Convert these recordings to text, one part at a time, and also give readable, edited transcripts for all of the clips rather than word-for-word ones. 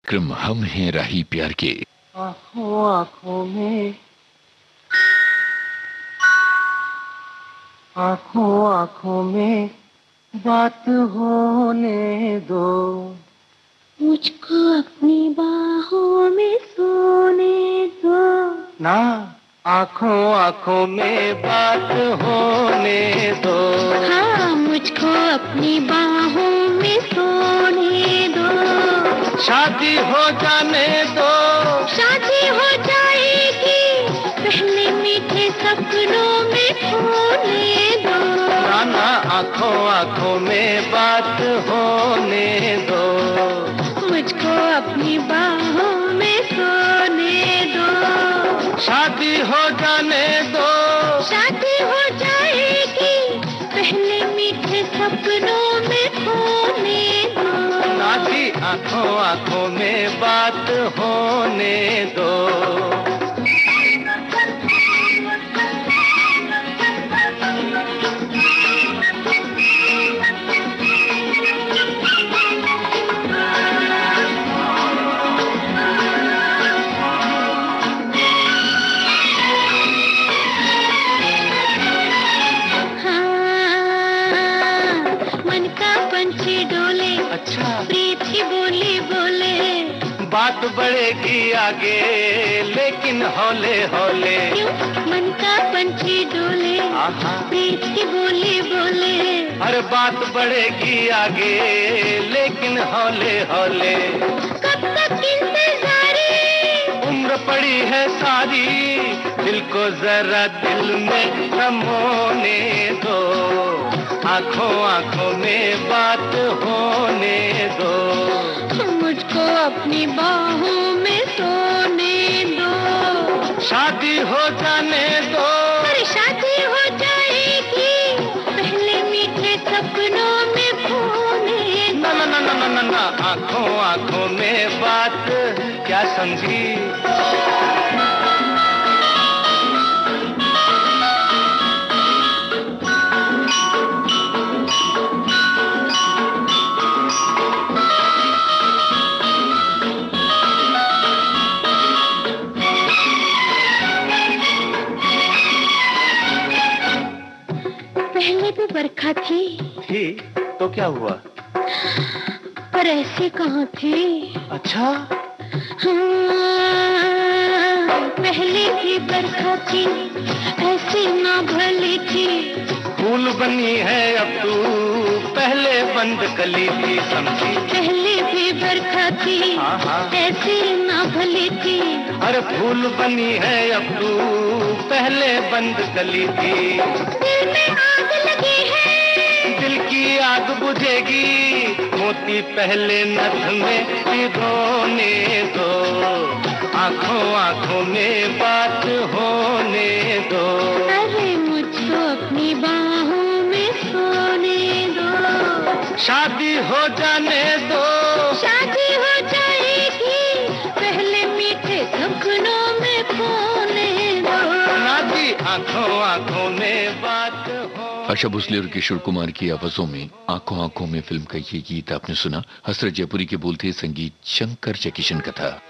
कार्यक्रम हम हैं राही प्यार के। आँखों आँखों में, आँखों आँखों में बात होने दो, मुझको अपनी बाहों में सोने दो। ना आँखों आँखों में बात होने दो। हाँ, मुझको अपनी बाहों में सोने दो। शादी हो जाने दो, शादी हो जाएगी, पहले मीठे सपनों में खोने दो। ना आँखों आँखों में बात होने दो, मुझको अपनी बाहों में सोने दो। शादी हो जाने दो, शादी हो जाएगी, पहले मीठे सपनों में खोने दो। नाची आँखों आँखों में बात होने दो। अच्छा, प्रीत की बोली बोले, बात बढ़ेगी आगे लेकिन हौले हौले। क्यों मन का पंछी डोले, प्रीत की बोली बोले। अरे बात बढ़ेगी आगे लेकिन हौले हौले। कब तक इंतजारी, उम्र पड़ी है सारी, दिल को जरा दिल में थमोने दो, आँखों आँखों में बात होने दो। मुझको अपनी बाहों में सोने दो। शादी हो जाने दो, अरे शादी हो जाएगी, पहले मीठे सपनों में खोने दो। ना ना ना ना ना ना, आँखों आँखों में बात क्या समझी। पहले भी बरखा थी तो क्या हुआ, पर ऐसे कहाँ थी। अच्छा, पहले भी बरखा थी, ऐसी ना भली थी। फूल बनी है अब तू, पहले बंद कली थी, समझी। पहले भी बरखा थी, ऐसी ना भली थी। अरे फूल बनी है अब तू, पहले बंद कली थी। दिल में आग लगी है, दिल की आग बुझेगी, मोती पहले नथ में भिगोने दो, आँखों आँखों में बात होने दो। अरे मुझको अपनी बाहों में सोने दो। शादी हो जाने दो, शादी हो जाएगी, पहले मीठे सपनों में खोने दो। नाची आँखों आँखों में बात हो। आशा भोसले और किशोर कुमार की आवाजों में आंखों आंखों में फिल्म का ये गीत आपने सुना। हसरत जयपुरी के बोल थे, संगीत शंकर जयकिशन का था।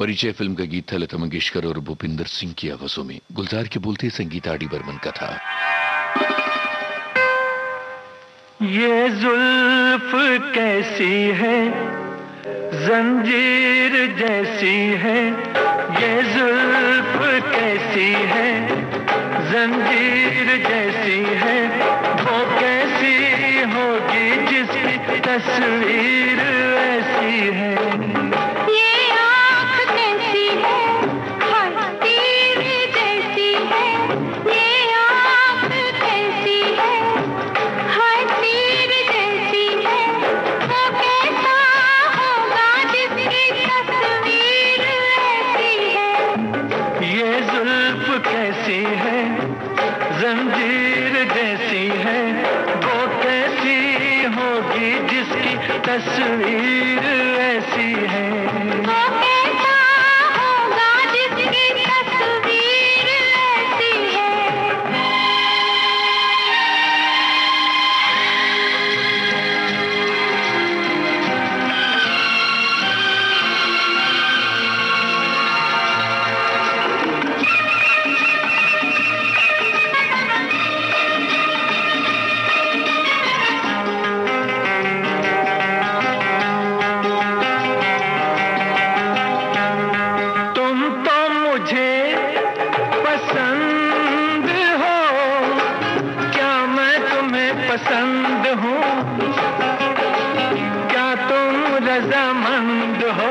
परिचय फिल्म का गीत था लता मंगेशकर और भूपिंदर सिंह की आवाजों में। गुलजार के बोलते संगीत आर डी बर्मन का था। ये जुल्फ कैसी है, जंजीर जैसी है, ये जुल्फ कैसी है, जंजीर जैसी है, वो कैसी होगी जिसकी तस्वीर ऐसी है। ये आँख कैसी है, हाय तीर जैसी है, ये आँख कैसी है, हाय तीर जैसी है, वो कैसा होगा जिसकी तस्वीर ऐसी है। ये जुल्फ कैसी है, जंजीर जैसी है, वो कैसी होगी जिसकी तस्वीर ऐसी है। वो कैसा होगा जिसकी तस्वीर ऐसी है। तुम तो मुझे पसंद हो, क्या मैं तुम्हें पसंद हूँ? क्या तुम रजामंद हो?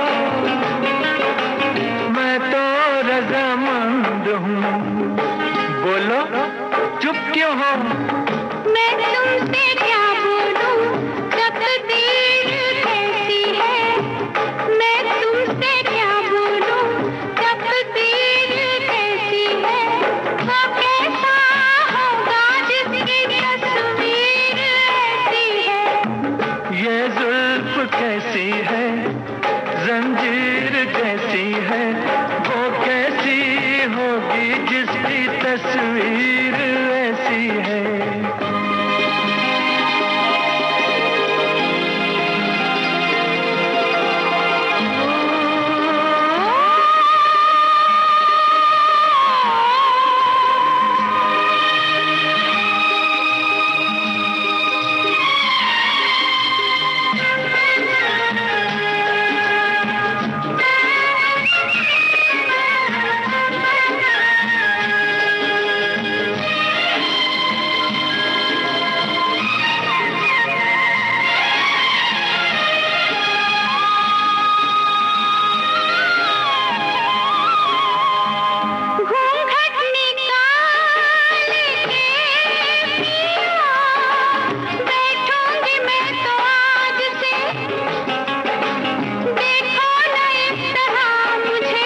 मैं तो रजामंद हूँ। बोलो चुप क्यों हो? मैं तुमसे क्या बोलूं, तकदीर कैसी है। मैं तुमसे क्या बोलूं, तकदीर कैसी है। वो कैसा होगा जिसकी तस्वीर ऐसी है। ये जुल्फ कैसी है, जंजीर जैसी है, वो कैसी होगी जिसकी तस्वीर ऐसी है। घूंघट निकाल के पिया, बैठूंगी मैं तो आज से। देखो न इस तरह मुझे,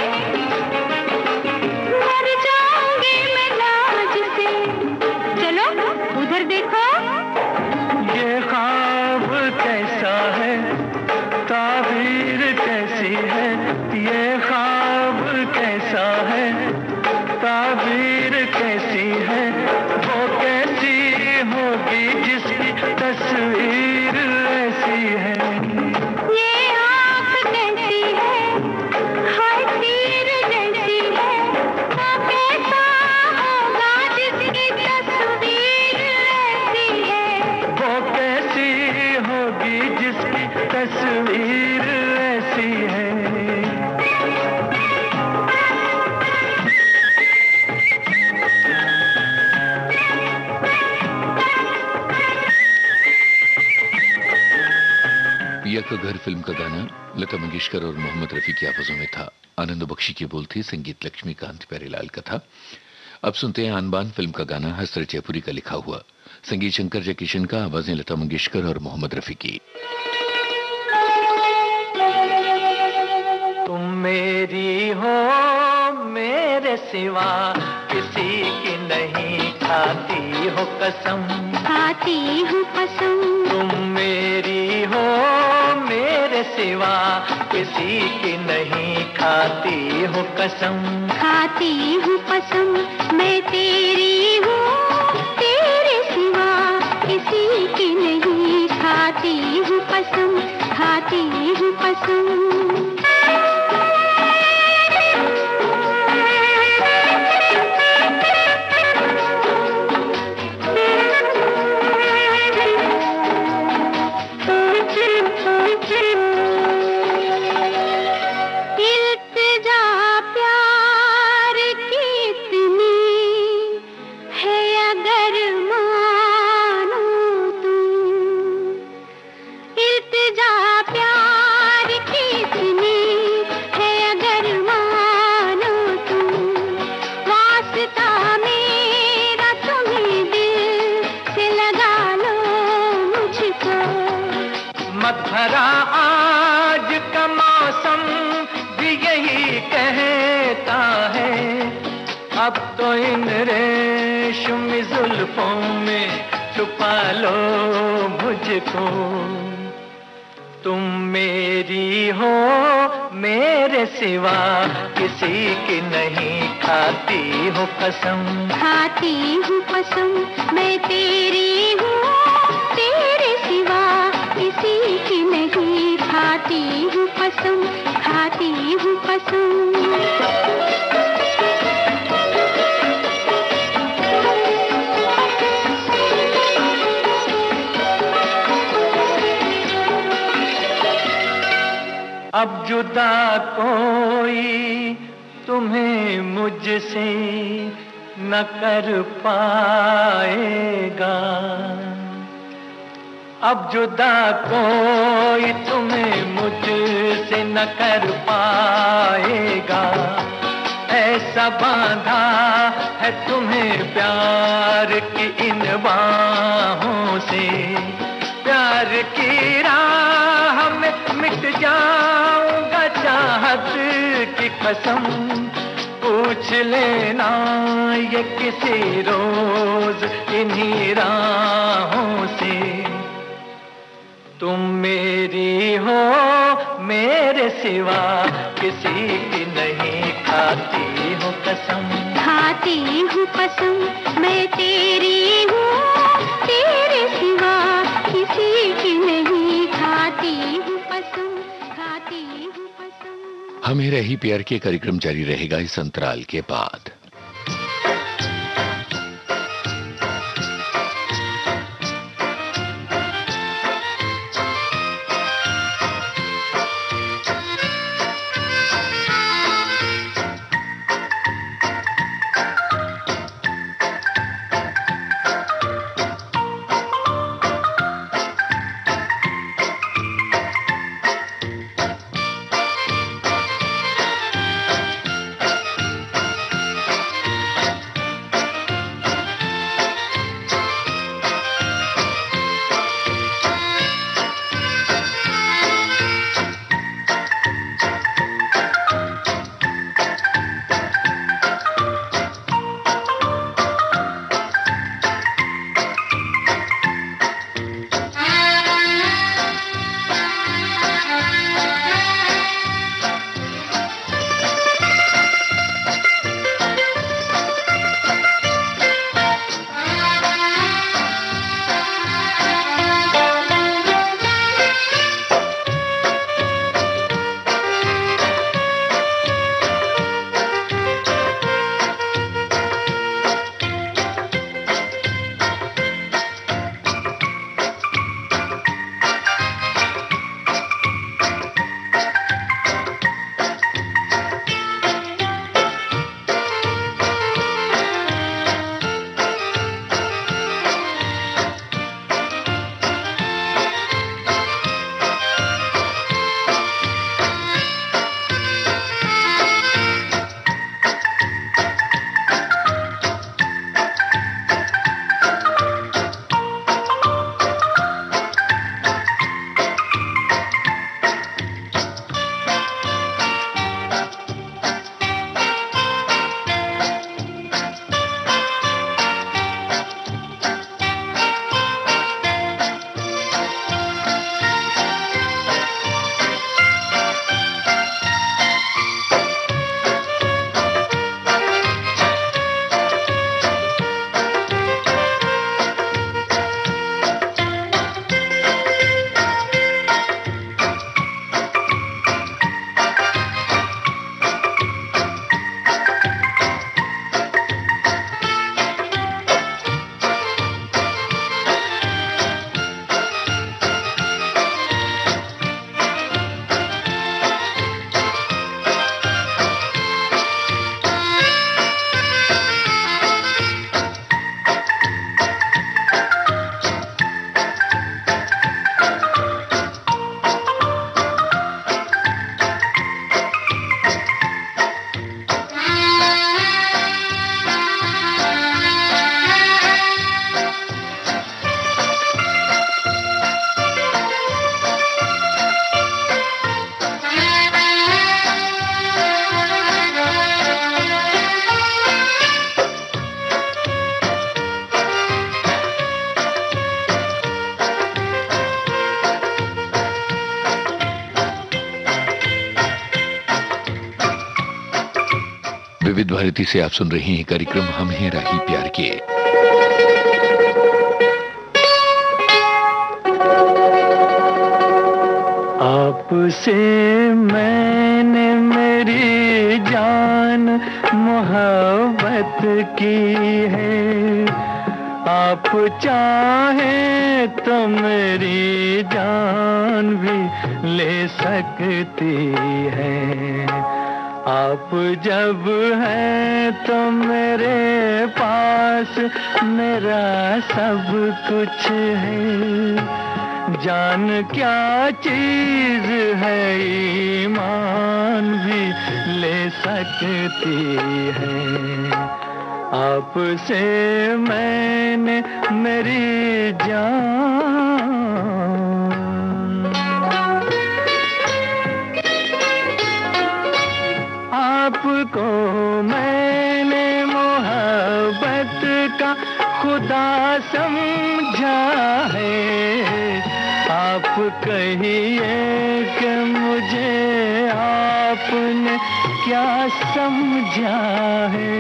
मर जाऊंगी मैं लाज से। चलो उधर देखो। ये ख्वाब कैसा है, ताबीर कैसी है, ये ख्वाब कैसा है, ताबीर कैसी है, वो कैसी होगी जिसकी तस्वीर ऐसी है। ये आँख कैसी है, हाय तीर जैसी है, वो कैसा होगा जिसकी तस्वीर ऐसी है। वो कैसी होगी जिसकी तस्वीर ऐसी है। पिया का घर फिल्म का गाना लता मंगेशकर और मोहम्मद रफी की आवाजों में था। आनंद बख्शी की बोल थी, संगीत लक्ष्मीकांत प्यारेलाल का था। अब सुनते हैं आनबान फिल्म का गाना हसरत जयपुरी का लिखा हुआ, संगीत शंकर जयकिशन का, आवाजें लता मंगेशकर और मोहम्मद रफी की। तुम मेरी हो, मेरे सिवा किसी की नहीं, खाती हो कसम, खाती हूँ कसम। तुम मेरी हो, मेरे सिवा किसी की नहीं, खाती हो कसम। खाती हूँ कसम, मैं तेरी हूँ, तेरे सिवा किसी की नहीं। खाती हूँ कसम, खाती हूँ कसम। इन रेशमी जुल्फों में छुपा लो मुझको। तुम मेरी हो मेरे सिवा किसी की नहीं, खाती हो कसम। खाती हूँ कसम मैं तेरी हूँ, तेरे सिवा किसी की नहीं। खाती हूँ कसम, खाती हूँ कसम। अब जुदा कोई तुम्हें मुझसे न कर पाएगा। अब जुदा कोई तुम्हें मुझसे न कर पाएगा। ऐसा बांधा है तुम्हें प्यार की इन बाहों से, प्यार की राह में मिट जाऊंगा चाहत की कसम। पूछ लेना ये किसी रोज इन्हीं राहों से। तुम मेरी हो मेरे सिवा किसी की नहीं, खाती हो कसम। खाती हूँ कसम मैं तेरी हूँ, तेरे सिवा किसी की नहीं। खाती हूँ कसम, खाती हूँ कसम। हमें रही प्यार के कार्यक्रम जारी रहेगा इस अंतराल के बाद। विविध भारती से आप सुन रहे हैं कार्यक्रम हम हैं राही प्यार के। आपसे मैंने मेरी जान मोहब्बत की है, आप चाहें तो मेरी जान भी ले सकती है। आप जब हैं तो मेरे पास मेरा सब कुछ है। जान क्या चीज है ईमान भी ले सकती है। आपसे मैंने मेरी जान, आपको मैंने मोहब्बत का खुदा समझा है। आप कहिए कि मुझे आपने क्या समझा है।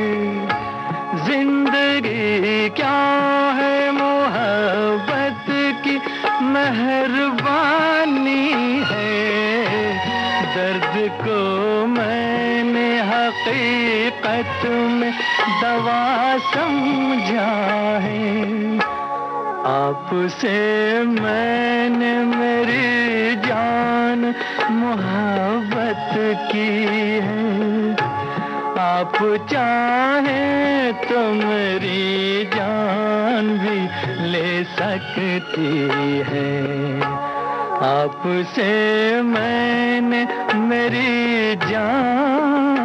जिंदगी क्या है मोहब्बत की मेहरबानी है। दर्द को मैंने हकीकत में दवा समझा है। आपसे मैंने मेरी जान मोहब्बत की है। आप चाहें तो मेरी जान भी ले सकती है। आपसे मैंने मेरी जान,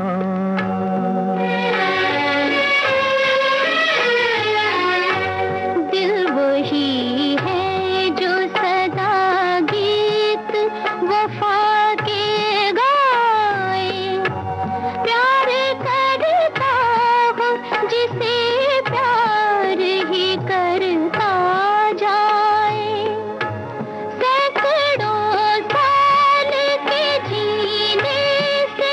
दिल वही है जो सदा गीत वफा के गाए। प्यार करता हो जिसे प्यार ही करता जाए। सैकड़ों साल के जीने से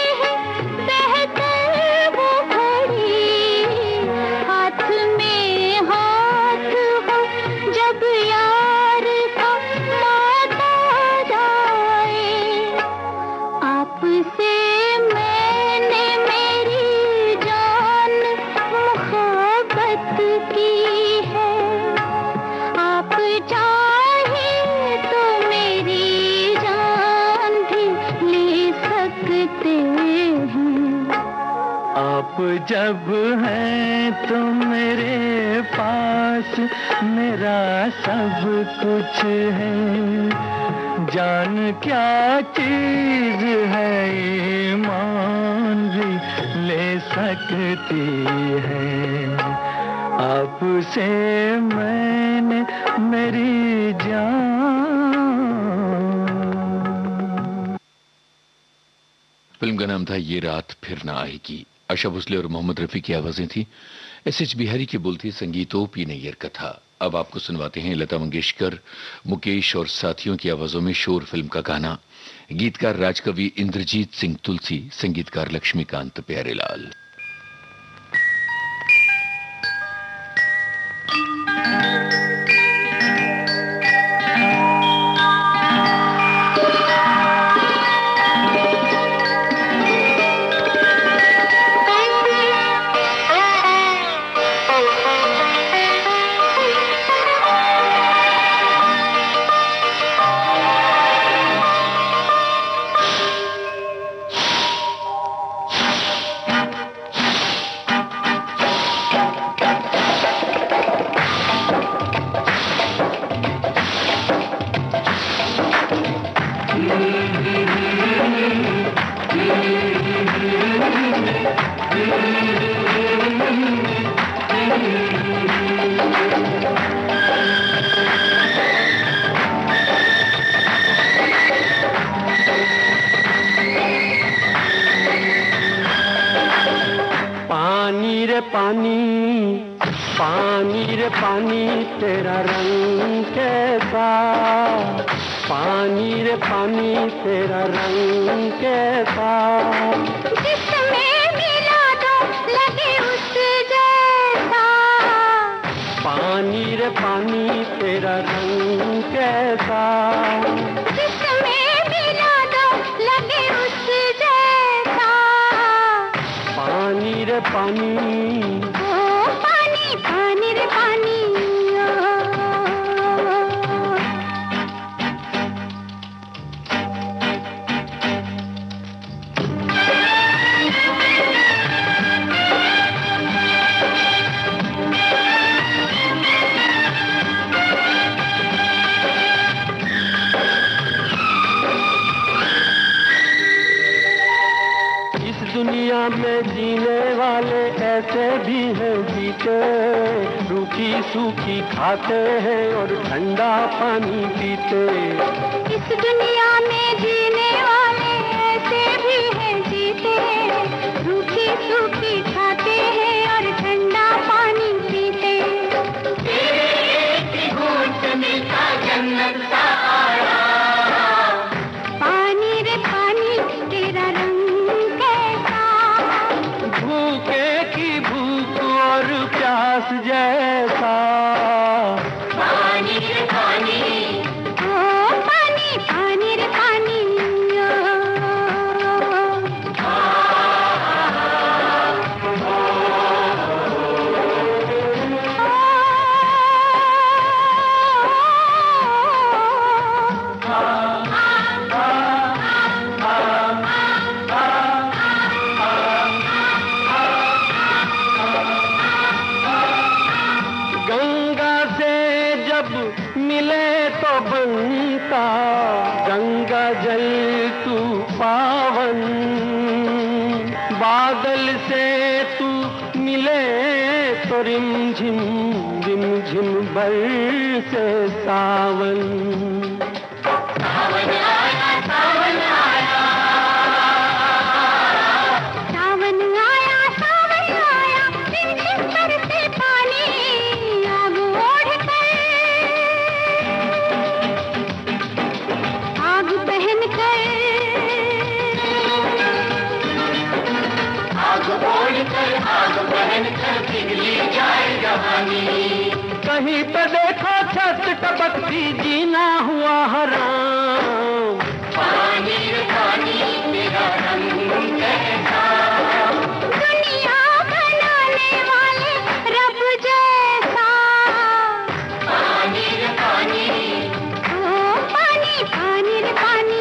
बेहतर वो घड़ी। हाथ में हाथ हो जब यार का नाता जाए। आपसे मैंने मेरी जान मोहब्बत की है। आप चाहे तो मेरी जान भी ले सकते हैं। आप जब हैं तो मेरे पास मेरा सब कुछ है। जान क्या चीज है ईमान भी ले सकती है। आपसे मैंने मेरी जान। फिल्म का नाम था ये रात फिर ना आएगी। आशा भोसले और मोहम्मद रफी की आवाजें थी। एस.एच. बिहारी की बोल थी, संगीत ओ.पी. नैयर का था। अब आपको सुनवाते हैं लता मंगेशकर, मुकेश और साथियों की आवाजों में शोर फिल्म का गाना। गीतकार राजकवि इंद्रजीत सिंह तुलसी, संगीतकार लक्ष्मीकांत प्यारेलाल। पानी रे पानी तेरा रंग कैसा, पानी रे पानी तेरा रंग कैसा, जिसमें मिला दो पानी रे पानी तेरा रंग कैसा, जिसमें मिला दो लगे उस जैसा। पानी रे पानी, ओ पानी पानी रे पानी। दुनिया में जीने वाले ऐसे भी हैं जीते, रूखी सूखी खाते हैं और ठंडा पानी पीते। इस दुनिया में जीने वाले ऐसे भी हैं जीते, रूखी सूखी खाते हैं और ठंडा पानी पीते। एक घूंट मिलता जन्नत सा आया, पानी रे पानी तेरा रंग प्यास जैसा। पानी रे पानी, ओ पानी पानी रे पानी। मिले तो बनता गंगा जल तू पावन, बादल से तू मिले तो रिमझिम रिमझिम बरसे सावन। सावन आया सावन आया, सावन आया सावन आया, रिमझिम बरसे पानी आग ओढ़ कर, आग पहन कर, आग ओढ़ कर, आग पहन कर पिघली जाए जवानी। कहीं पे देखो छत टपकती जीना हुआ हराम, पानी रे पानी तेरा रंग कैसा, दुनिया बनाने वाले रब जैसा। पानी रे पानी, ओ पानी पानी रे पानी।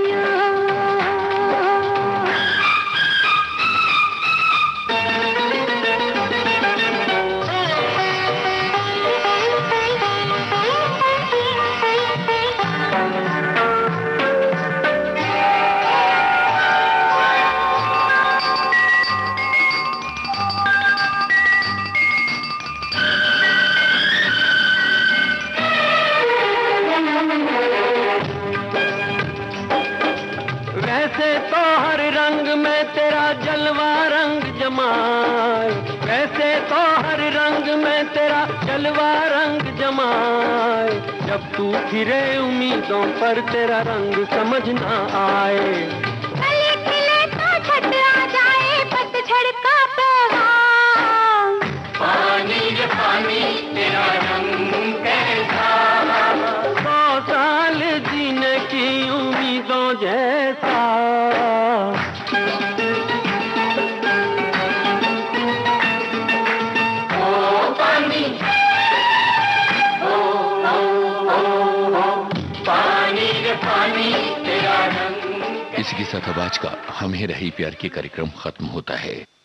वैसे तो हर रंग में तेरा जलवा रंग जमाए, वैसे तो हर रंग में तेरा जलवा रंग जमाए, जब तू फिरे उम्मीदों पर तेरा रंग समझ ना आए। गले खिले तो छत आ जाए पतझड़ का पैगाम, पानी रे पानी तेरा रंग कैसा, 100 साल जीने की उम्मीदों जैसा। ओ पानी, पानी रे पानी तेरा रंग। इसी के साथ अब आज का हम ही रही प्यार की कार्यक्रम खत्म होता है।